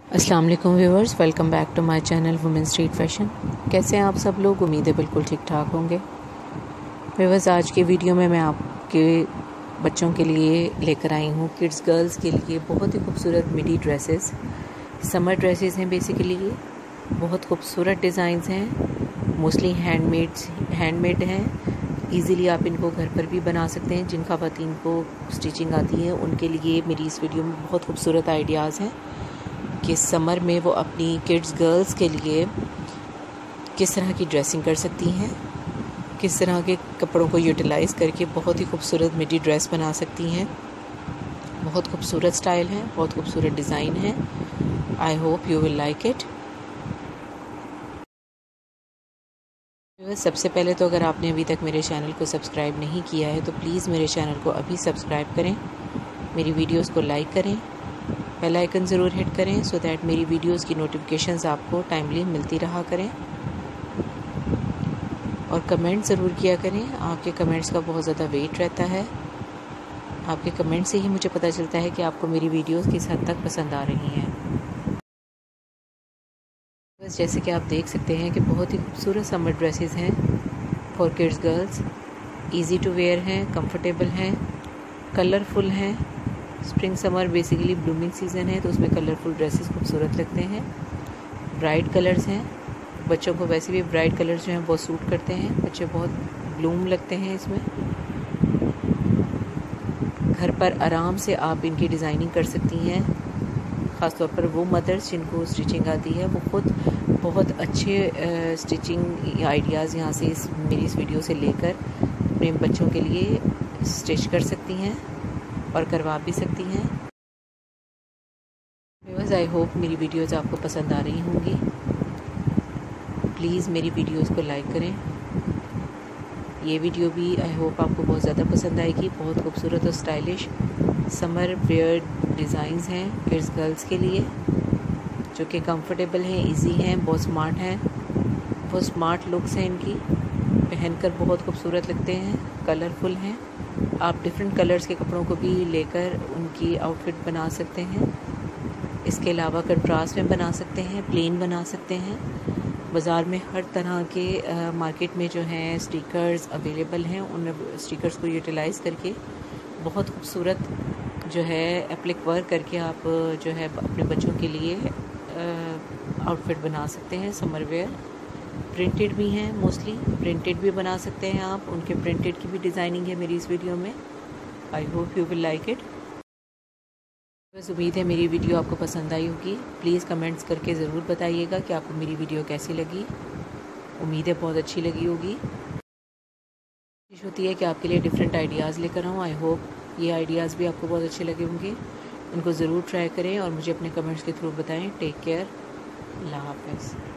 अस्सलाम वालेकुम viewers, welcome back to my channel women street fashion. कैसे हैं आप सब लोग? उम्मीद है बिल्कुल ठीक ठाक होंगे। व्यूवर्स, आज की वीडियो में मैं आपके बच्चों के लिए लेकर आई हूँ, किड्स गर्ल्स के लिए बहुत ही खूबसूरत मिडी ड्रेसेस। समर ड्रेसेस हैं बेसिकली ये। बहुत खूबसूरत डिज़ाइंस हैं, मोस्टली हैंडमेड हैं। ईज़िली आप इनको घर पर भी बना सकते हैं। जिन ख़वातीन को स्टिचिंग आती है उनके लिए मेरी इस वीडियो में बहुत खूबसूरत आइडियाज़ हैं कि समर में वो अपनी किड्स गर्ल्स के लिए किस तरह की ड्रेसिंग कर सकती हैं, किस तरह के कपड़ों को यूटिलाइज़ करके बहुत ही खूबसूरत मिडी ड्रेस बना सकती हैं। बहुत खूबसूरत स्टाइल है, बहुत खूबसूरत डिज़ाइन है। I hope you will like it. सबसे पहले तो अगर आपने अभी तक मेरे चैनल को सब्सक्राइब नहीं किया है तो प्लीज़ मेरे चैनल को अभी सब्सक्राइब करें, मेरी वीडियोस को लाइक करें, बेल आइकन ज़रूर हिट करें सो दैट मेरी वीडियोस की नोटिफिकेशंस आपको टाइमली मिलती रहा करें। और कमेंट ज़रूर किया करें, आपके कमेंट्स का बहुत ज़्यादा वेट रहता है। आपके कमेंट से ही मुझे पता चलता है कि आपको मेरी वीडियोस किस हद तक पसंद आ रही हैं। बस जैसे कि आप देख सकते हैं कि बहुत ही खूबसूरत समर ड्रेसेस हैं for kids girls. Easy to wear हैं, कंफर्टेबल हैं, कलरफुल हैं। Spring summer basically blooming season है तो उसमें कलरफुल ड्रेसेस खूबसूरत लगते हैं। ब्राइट कलर्स हैं, बच्चों को वैसे भी ब्राइट कलर्स जो हैं बहुत सूट करते हैं, बच्चे बहुत ब्लूम लगते हैं इसमें। घर पर आराम से आप इनकी डिज़ाइनिंग कर सकती हैं। ख़ासतौर पर वो मदर्स जिनको स्टिचिंग आती है वो खुद बहुत अच्छे स्टिचिंग आइडियाज़ यहाँ से मेरी इस वीडियो से लेकर अपने बच्चों के लिए स्टिच कर सकती हैं और करवा भी सकती हैं। व्यूअर्स, आई होप मेरी वीडियोज़ आपको पसंद आ रही होंगी। प्लीज़ मेरी वीडियोज़ को लाइक करें। ये वीडियो भी आई होप आपको बहुत ज़्यादा पसंद आएगी। बहुत खूबसूरत और स्टाइलिश समर वेयर डिज़ाइंस हैं किड्स गर्ल्स के लिए, जो कि कंफर्टेबल हैं, इजी हैं, बहुत स्मार्ट हैं, बहुत स्मार्ट लुक्स हैं इनकी। पहनकर बहुत खूबसूरत लगते हैं, कलरफुल हैं। आप डिफरेंट कलर्स के कपड़ों को भी लेकर उनकी आउटफिट बना सकते हैं। इसके अलावा कंट्रास्ट में बना सकते हैं, प्लेन बना सकते हैं। बाज़ार में हर तरह के मार्केट में जो हैं स्टिकर्स अवेलेबल हैं, उन स्टिकर्स को यूटिलाइज़ करके बहुत खूबसूरत जो है एप्लिक वर्क करके आप जो है अपने बच्चों के लिए आउटफिट बना सकते हैं। समर वेयर प्रिंटेड भी हैं, मोस्टली प्रिंटेड भी बना सकते हैं आप। उनके प्रिंटेड की भी डिज़ाइनिंग है मेरी इस वीडियो में। I hope you will like it. बस उम्मीद है मेरी वीडियो आपको पसंद आई होगी। प्लीज़ कमेंट्स करके ज़रूर बताइएगा कि आपको मेरी वीडियो कैसी लगी। उम्मीद है बहुत अच्छी लगी होगी। कोशिश होती है कि आपके लिए डिफरेंट आइडियाज़ लेकर आऊँ। आई होप ये आइडियाज़ भी आपको बहुत अच्छे लगे होंगे। इनको ज़रूर ट्राई करें और मुझे अपने कमेंट्स के थ्रू बताएं। टेक केयर, अल्लाह हाफ़िज़।